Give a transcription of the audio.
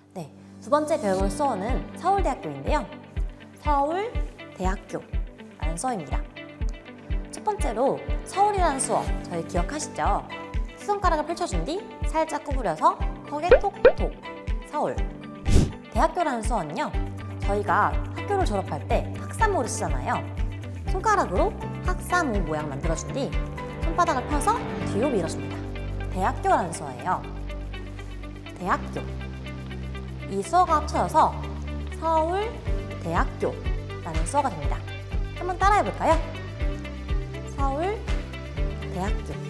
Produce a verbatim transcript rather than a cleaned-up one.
네, 두 번째 배워볼 수어는 서울대학교인데요. 서울대학교라는 수어입니다. 첫 번째로 서울이라는 수어, 저희 기억하시죠? 세 손가락을 펼쳐준 뒤 살짝 구부려서 턱에 톡톡, 서울. 대학교라는 수어는요, 저희가 학교를 졸업할 때 학사모를 쓰잖아요. 손가락으로 학사모 모양 만들어준 뒤 손바닥을 펴서 뒤로 밀어줍니다. 대학교라는 수어예요. 대학교. 이 수어가 합쳐져서 서울대학교라는 수어가 됩니다. 한번 따라해볼까요? 서울대학교.